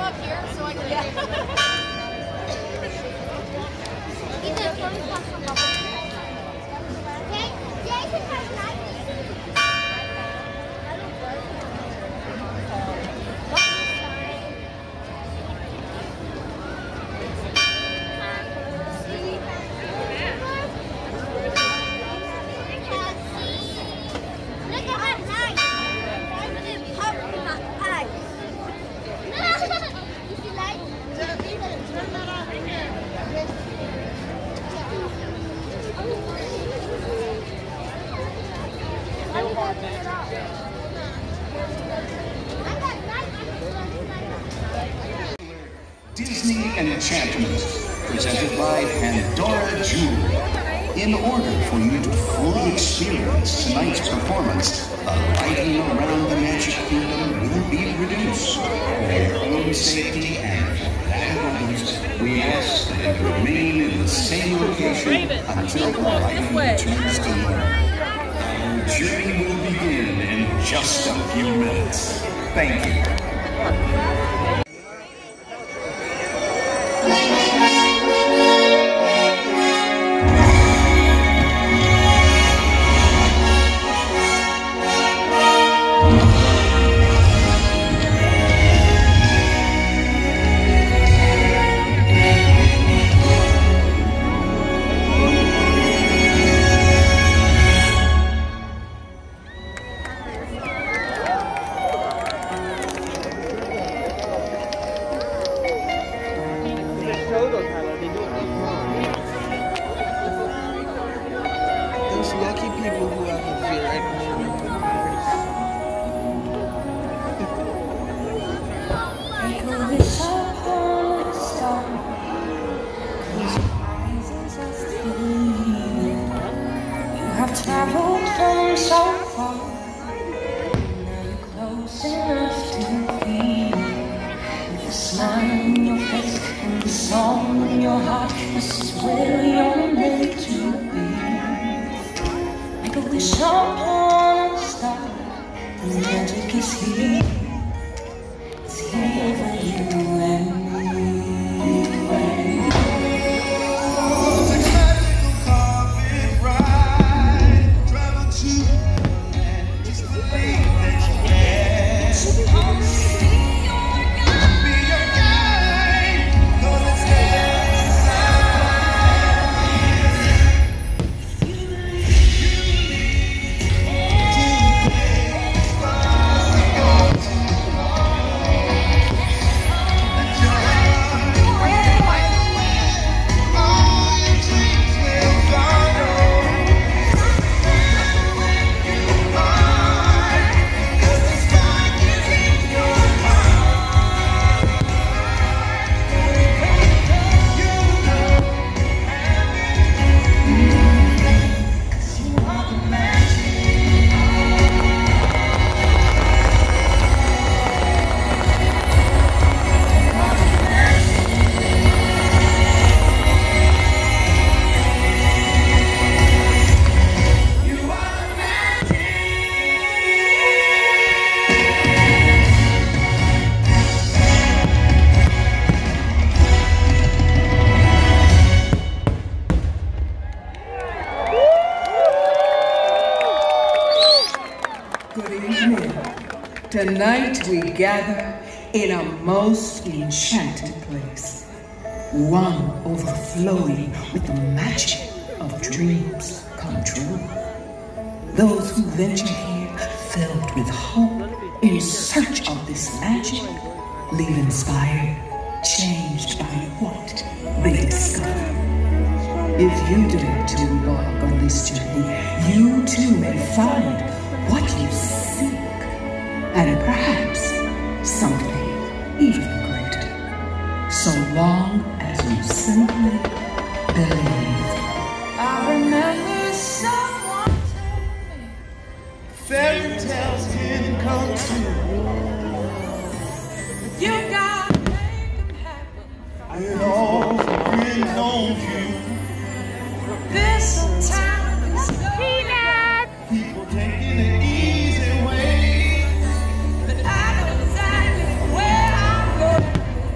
up here so I can. Yeah. Disney Enchantment, presented by Pandora Jewel. In order for you to fully experience tonight's performance, the lighting around the Magic Kingdom will be reduced. For your own safety and for that of others, we ask that you remain in the same location until the lighting returns to normal. Our journey will begin in just a few minutes. Thank you. Those lucky people who have a fear You have traveled from so far, now you're close enough to feel. With a smile on your face and the song in your heart, this is where you're meant to be. Make a wish upon a star, the magic is here. It's here for you and me. Good evening. Tonight we gather in a most enchanted place, one overflowing with the magic of dreams come true. Those who venture here filled with hope in search of this magic leave inspired, changed by what they discover. If you dare to embark on this journey, you too may find what you seek, and perhaps something even greater, so long as you simply believe. I remember someone told me fairy tales can come true. you gotta make them happen. It all depends on you. This time is People taking it easy way. but I know exactly where I'm going.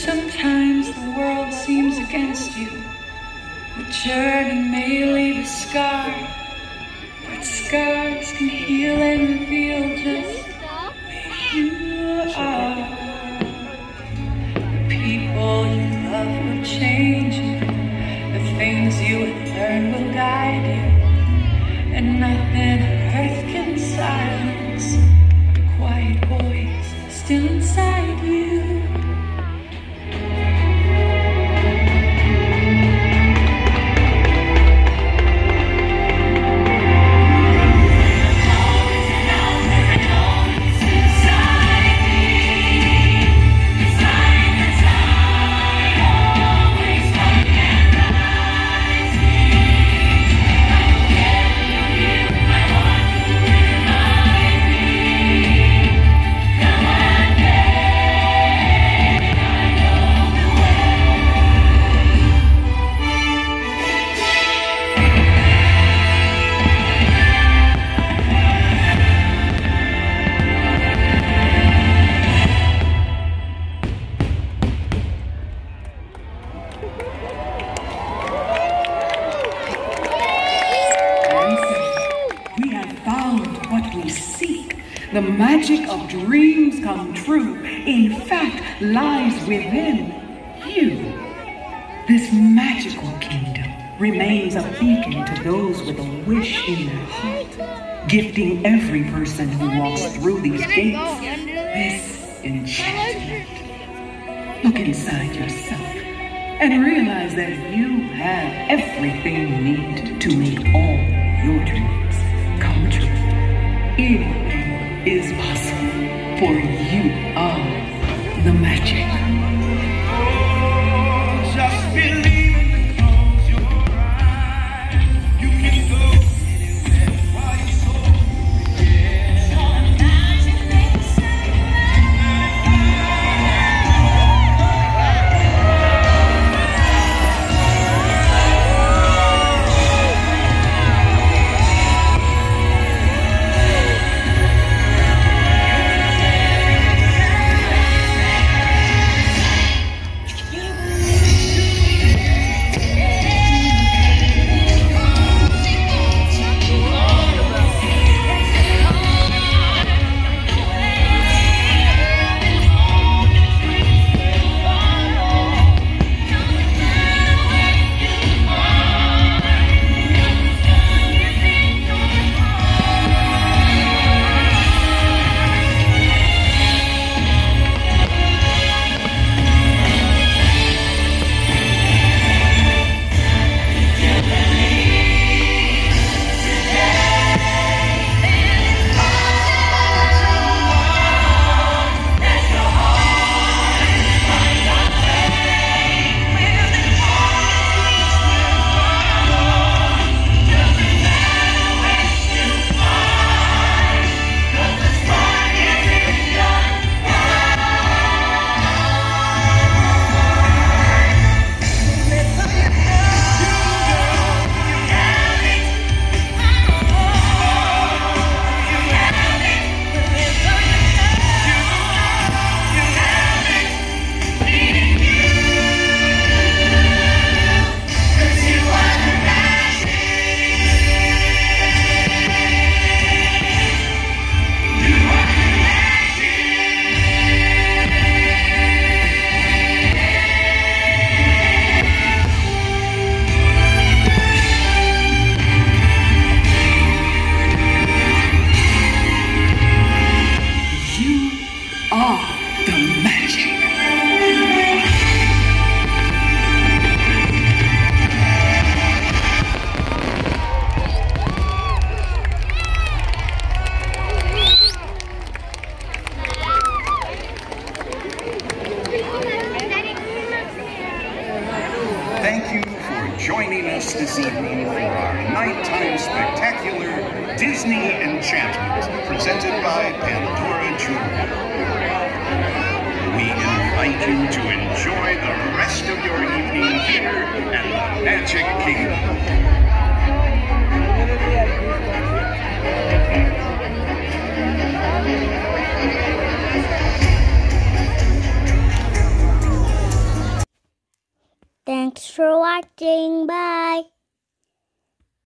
Sometimes the world seems against you. The journey may leave a scar, but scars can heal and reveal just who you are. The people you love will change you. The things you have learned will guide you. And nothing on earth can silence the quiet voice still inside you. The magic of dreams come true, in fact, lies within you. This magical kingdom remains a beacon to those with a wish in their heart, gifting every person who walks through these gates this enchantment. Look inside yourself and realize that you have everything you need to make all your dreams come true. Anything is possible, for you are the magic. Oh, just believe it, close your eyes. You can go anywhere while you're so joining us this evening for our nighttime spectacular Disney Enchantment, presented by Pandora Jewelry. We invite you to enjoy the rest of your evening here at the Magic Kingdom. watching. Bye.